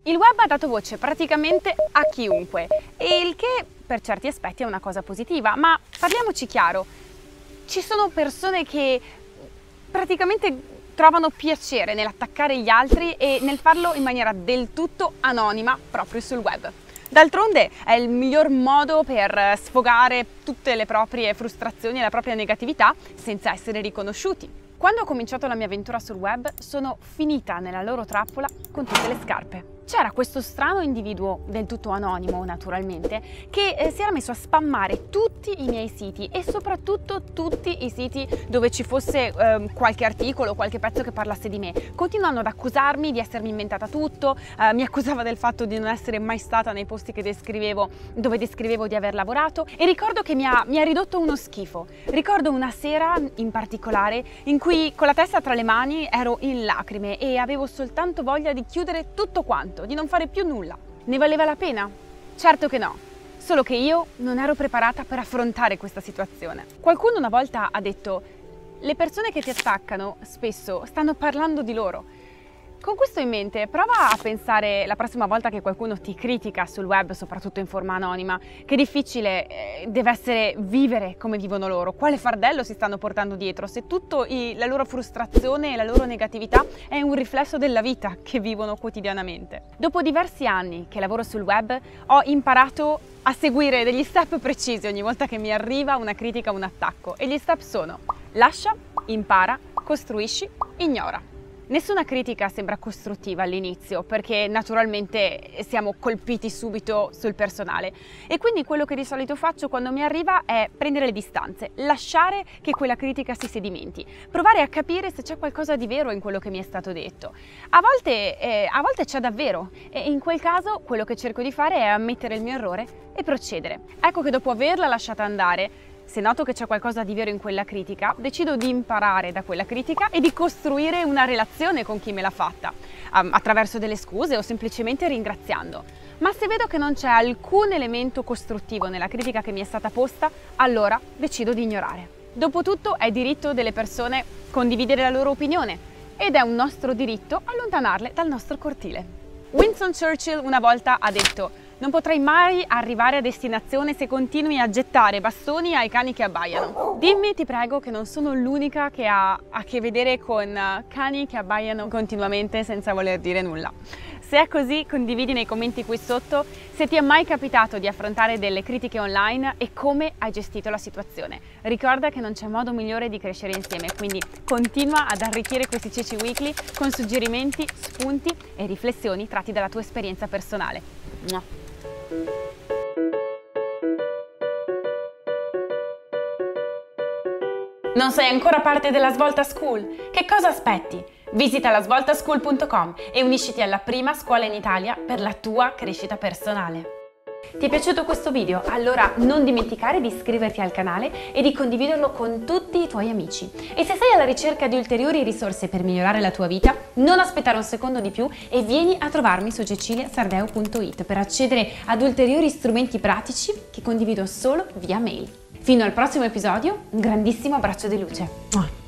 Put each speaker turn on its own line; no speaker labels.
Il web ha dato voce praticamente a chiunque, e il che per certi aspetti è una cosa positiva, ma parliamoci chiaro, ci sono persone che praticamente trovano piacere nell'attaccare gli altri e nel farlo in maniera del tutto anonima proprio sul web. D'altronde è il miglior modo per sfogare tutte le proprie frustrazioni e la propria negatività senza essere riconosciuti. Quando ho cominciato la mia avventura sul web, sono finita nella loro trappola con tutte le scarpe. C'era questo strano individuo, del tutto anonimo naturalmente, che si era messo a spammare tutti i miei siti e soprattutto tutti i siti dove ci fosse qualche articolo, qualche pezzo che parlasse di me, continuando ad accusarmi di essermi inventata tutto, mi accusava del fatto di non essere mai stata nei posti che dove descrivevo di aver lavorato, e ricordo che mi ha ridotto uno schifo. Ricordo una sera in particolare in cui con la testa tra le mani ero in lacrime e avevo soltanto voglia di chiudere tutto quanto, di non fare più nulla. Ne valeva la pena? Certo che no, solo che io non ero preparata per affrontare questa situazione. Qualcuno una volta ha detto: le persone che ti attaccano spesso stanno parlando di loro. Con questo in mente, prova a pensare la prossima volta che qualcuno ti critica sul web, soprattutto in forma anonima, che difficile deve essere vivere come vivono loro, quale fardello si stanno portando dietro, se tutta la loro frustrazione e la loro negatività è un riflesso della vita che vivono quotidianamente. Dopo diversi anni che lavoro sul web, ho imparato a seguire degli step precisi ogni volta che mi arriva una critica o un attacco, e gli step sono: lascia, impara, costruisci, ignora. Nessuna critica sembra costruttiva all'inizio, perché naturalmente siamo colpiti subito sul personale, e quindi quello che di solito faccio quando mi arriva è prendere le distanze, lasciare che quella critica si sedimenti, provare a capire se c'è qualcosa di vero in quello che mi è stato detto. A volte c'è davvero, e in quel caso quello che cerco di fare è ammettere il mio errore e procedere. Ecco che dopo averla lasciata andare, se noto che c'è qualcosa di vero in quella critica, decido di imparare da quella critica e di costruire una relazione con chi me l'ha fatta, attraverso delle scuse o semplicemente ringraziando. Ma se vedo che non c'è alcun elemento costruttivo nella critica che mi è stata posta, allora decido di ignorare. Dopotutto è diritto delle persone condividere la loro opinione, ed è un nostro diritto allontanarle dal nostro cortile. Winston Churchill una volta ha detto: non potrai mai arrivare a destinazione se continui a gettare bastoni ai cani che abbaiano. Dimmi, ti prego, che non sono l'unica che ha a che vedere con cani che abbaiano continuamente senza voler dire nulla. Se è così, condividi nei commenti qui sotto se ti è mai capitato di affrontare delle critiche online e come hai gestito la situazione. Ricorda che non c'è modo migliore di crescere insieme, quindi continua ad arricchire questi Ceci Weekly con suggerimenti, spunti e riflessioni tratti dalla tua esperienza personale. Non sei ancora parte della Svolta School? Che cosa aspetti? Visita lasvoltaschool.com e unisciti alla prima scuola in Italia per la tua crescita personale. Ti è piaciuto questo video? Allora non dimenticare di iscriverti al canale e di condividerlo con tutti i tuoi amici. E se sei alla ricerca di ulteriori risorse per migliorare la tua vita, non aspettare un secondo di più e vieni a trovarmi su ceciliasardeo.it per accedere ad ulteriori strumenti pratici che condivido solo via mail. Fino al prossimo episodio, un grandissimo abbraccio di luce.